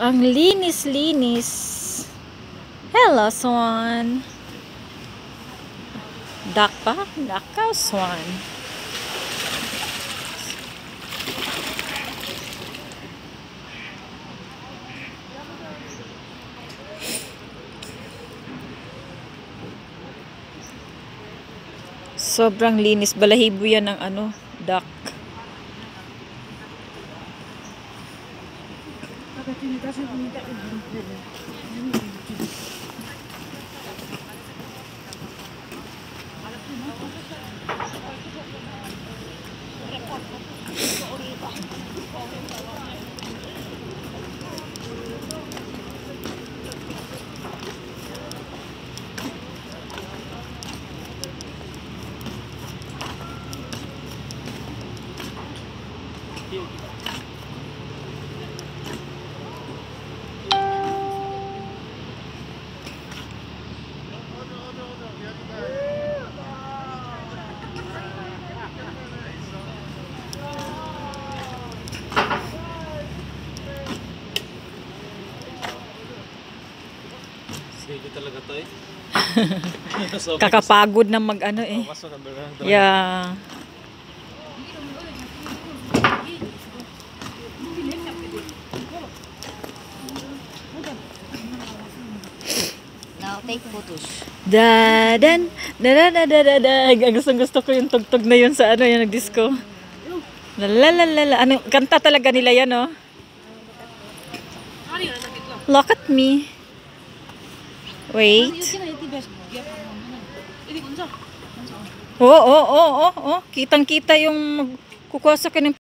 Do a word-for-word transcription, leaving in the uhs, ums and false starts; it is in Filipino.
Ang linis-linis. Hello, swan. Duck pa? Duck ka, swan. Sobrang linis. Balahibo yan ng ano, duck. Sige talaga to eh. Kakapagod na mag ano eh. Yeah. Now take photos. Dadan, dadadadada. Gusto gusto ko yung tugtog na yun sa ano yung nag-disco. Lalalala. Ano kanta talaga nila yan, oh. Look at me. Wait. Oo, oo, oo, oo. Kitang-kita yung kukuha sa kanyang